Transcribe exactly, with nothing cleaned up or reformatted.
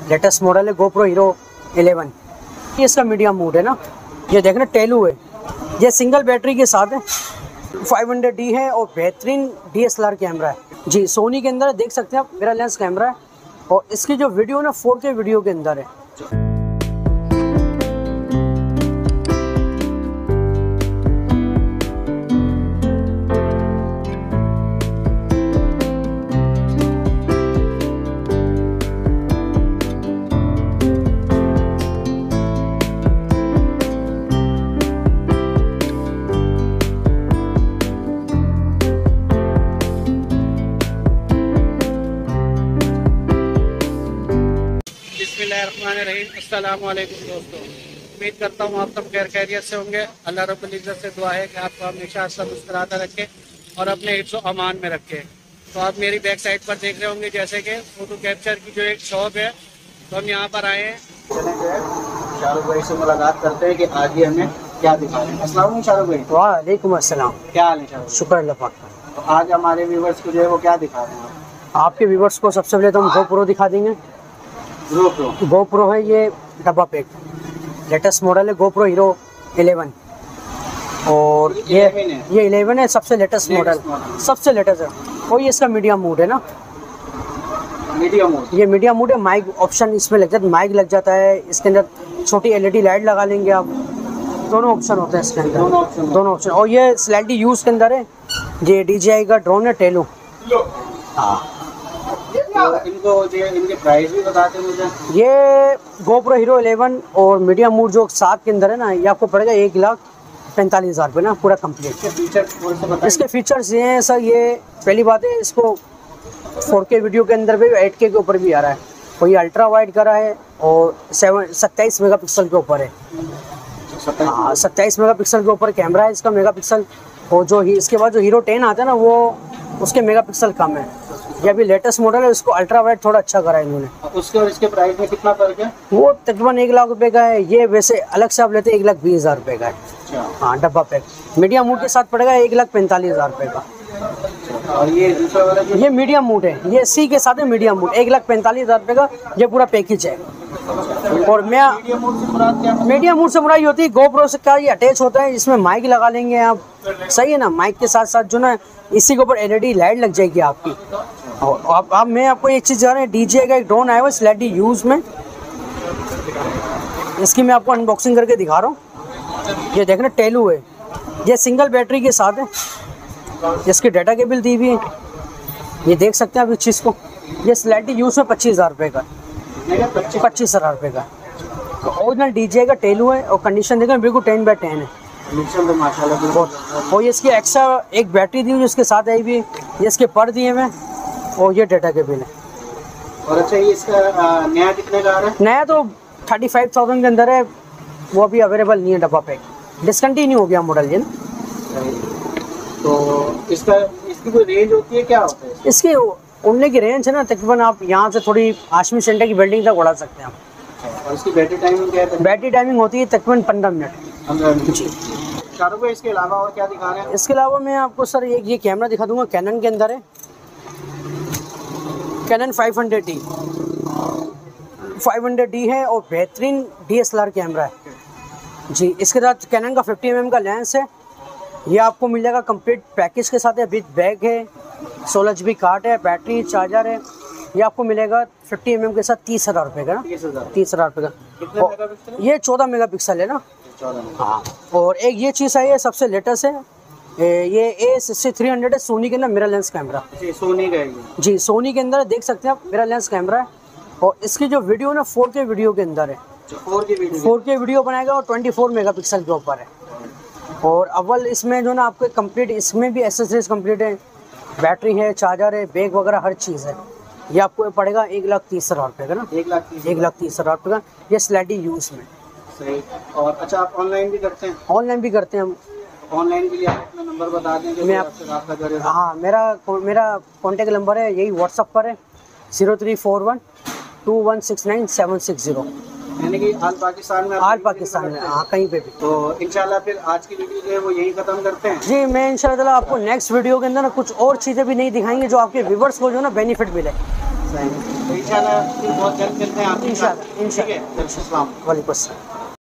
Latest model है GoPro Hero eleven. ये इसका मीडियम मोड है ना, ये देखना टेलू है, ये सिंगल बैटरी के साथ है, फाइव हंड्रेड डी है और बेहतरीन D S L R camera है जी। सोनी के अंदर देख सकते हैं आप, मेरा लेंस कैमरा है और इसकी जो वीडियो ना फोर के वीडियो के अंदर है। अस्सलाम वालेकुम दोस्तों, उम्मीद करता हूँ आप सब खैर खैरियत से होंगे। अल्लाह रब्बुल इज़्ज़त से दुआ है कि आपको हमेशा सब मुस्कुराता रखे और अपने हिफ्ज़ व अमान में रखे। तो आप मेरी बैक साइड पर देख रहे होंगे जैसे कि फ़ोटो कैप्चर की जो एक शॉप है, तो हम यहाँ पर आए हैं। चले जो है शाहरुख भाई से मुलाकात करते हैं कि आज ये हमें क्या दिखा रहे हैं। अस्सलाम वालेकुम शाहरुख भाई। वालेकुम अस्सलाम। क्या हाल है शाहरुख? शुक्र अल्लाह पाक का। तो आज हमारे व्यूवर्स को जो है वो क्या दिखा रहे हैं? आपके व्यूवर्स को सबसे पहले तो हम गोप्रो दिखा देंगे। गोप्रो गोप्रो है ये डब्बा पैक, लेटेस्ट मॉडल है गोप्रो हीरो इलेवन और ये ये इलेवन है, सबसे लेटेस्ट मॉडल, सबसे लेटेस्ट है। और ये इसका मीडियम मोड है ना, मीडियम मोड, ये मीडियम मोड है। माइक ऑप्शन इसमें लग जाता है, माइक लग जाता है इसके अंदर, छोटी एलईडी लाइट लगा लेंगे आप, दोनों ऑप्शन होते हैं इसके अंदर, दोनों ऑप्शन। और ये स्लाइडी यूज के अंदर है, ये डीजीआई का ड्रोन है टेलू। हाँ, तो इनको जो इनके प्राइस भी बताते मुझे। ये गोप्रो हीरो इलेवन और मीडियम मोड जो साथ के अंदर है ना, ये आपको पड़ेगा एक लाख पैंतालीस हज़ार रुपये ना, पूरा कंप्लीट। फीचर इसके फीचर्स ये हैं सर, ये पहली बात है इसको फोर के वीडियो के अंदर भी, एट के के ऊपर भी आ रहा है, और ये अल्ट्रा वाइड करा है और सेवन सत्ताईस मेगा पिक्सल के ऊपर है। हाँ, सत्ताईस मेगा पिक्सल के ऊपर कैमरा है इसका, मेगा पिक्सल। और जो ही इसके बाद जो हीरो टेन आता है ना, वो उसके मेगा पिक्सल कम है। ये अभी लेटेस्ट मॉडल है, उसको अल्ट्रा वाइड थोड़ा अच्छा करा है इन्होंने। उसके और इसके प्राइस में कितना फर्क है? वो तकरीबन एक लाख रुपए का है, ये वैसे अलग से आप लेते हैं एक लाख बीस हज़ार रुपये का है। हाँ, डब्बा पैक मीडियम मूड के साथ पड़ेगा एक लाख पैंतालीस हज़ार रुपये का। और ये दूसरा वाला ये मीडियम मूड है, ये सी के साथ है मीडियम मूड, एक लाख पैंतालीस हज़ार रुपये का ये पूरा पैकेज है। और मैं मीडियम मूड से मुराद होती है गोप्रो से का ये अटैच होता है, इसमें माइक लगा लेंगे आप, सही है ना। माइक के साथ साथ जो ना इसी के ऊपर एलईडी लाइट लग जाएगी आपकी। और अब अब मैं आपको एक चीज़ जा रहा है, डीजे का एक ड्रोन आया हुआ स्लाइडी यूज में, इसकी मैं आपको अनबॉक्सिंग करके दिखा रहा हूँ। ये देखना टेलू है, ये सिंगल बैटरी के साथ है, इसकी डाटा केबल दी हुई है, ये देख सकते हैं आप इस चीज़ को। ये स्लाइडी यूज में पच्चीस हज़ार रुपये का, पच्चीस हज़ार रुपये का। तो ओरिजिनल डीजे का टेलू है और कंडीशन देखें बिल्कुल टेन बाई टेन है। तो माशाल्लाह। और ये इसकी एक्स्ट्रा एक बैटरी दी हुई जिसके साथ आई हुई, ये इसके पर दिए हुए और ये डाटा केबल है। और अच्छा, ये इसका नया कितने का आ रहा है? नया तो थर्टी फाइव थाउजेंड के अंदर है, वो अभी अवेलेबल नहीं है, डब्बा पैक डिसकंटिन्यू हो गया मॉडल ये ना। तो इसका इसकी कोई रेंज होती है, क्या होता है इसकी? उड़ने की रेंज है ना, तकरीबन आप यहाँ से थोड़ी आशमी सेंटर की बिल्डिंग तक उड़ा सकते हैं आप। और इसकी बैटरी टाइमिंग क्या है? बैटरी टाइमिंग होती है तकरीबन पंद्रह मिनट। पंद्रह मिनट जी। शाहरुख भाई, इसके अलावा और क्या दिखा रहे हैं? इसके अलावा मैं आपको सर एक ये कैमरा दिखा दूंगा, कैनन के अंदर है, Canon five hundred D, five hundred D है और बेहतरीन D S L R camera है जी। इसके साथ कैनन का फिफ्टी एम एम का लेंस है, ये आपको मिल जाएगा कंप्लीट पैकेज के साथ है, विद बैग है, सोलह जी बी कार्ड है, बैटरी चार्जर है। ये आपको मिलेगा फिफ्टी एम एम के साथ तीस हज़ार रुपये का ना, तीस हज़ार रुपये का। ये चौदह मेगा पिक्सल है ना। हाँ, और एक ये चीज़ आई है सबसे लेटेस्ट है, ये ए सिक्सटी थ्री हंड्रेड है, सोनी के अंदर मिरर लेंस कैमरा। सोनी का है जी, सोनी के अंदर देख सकते हैं आप, मिरर लेंस कैमरा है। और इसकी जो वीडियो ना फोर के वीडियो के अंदर है, फोर के वीडियो फोर के वीडियो बनाएगा और ट्वेंटी फोर मेगा पिक्सल के ऊपर है। और अव्वल इसमें जो ना आपको कंप्लीट, इसमें भी एसेसरीज कंप्लीट है, बैटरी है, चार्जर है, बैग वगैरह हर चीज़ है। ये आपको पड़ेगा एक लाख तीस हज़ार रुपये का ना, एक लाख एक लाख तीस हज़ार रुपये का। ये स्लाइडी यूज में। सही। और अच्छा, आप ऑनलाइन भी करते हैं? ऑनलाइन भी करते हैं हम। ऑनलाइन के लिए आप अपना नंबर बता दें मैं आपसे रब्ता करें। हाँ, मेरा मेरा कॉन्टेक्ट नंबर है, यही व्हाट्सअप पर है, zero three four one two one six nine seven six zero. यानी कि आल पाकिस्तान में आल पाकिस्तान में हाँ कहीं पे भी। तो इंशाल्लाह फिर आज की वीडियो जो है वो यही ख़त्म करते हैं जी। मैं इंशाल्लाह आपको नेक्स्ट वीडियो के अंदर ना कुछ और चीज़ें भी नहीं दिखाएंगे जो आपके व्यूवर्स को जो ना बेनिफिट मिले। तो इंशाल्लाह फिर बहुत जल्द मिलते हैं आपके साथ। इंशाल्लाह, इंशाल्लाह। ठीक है, अस्सलाम। वालेकुम अस्सलाम।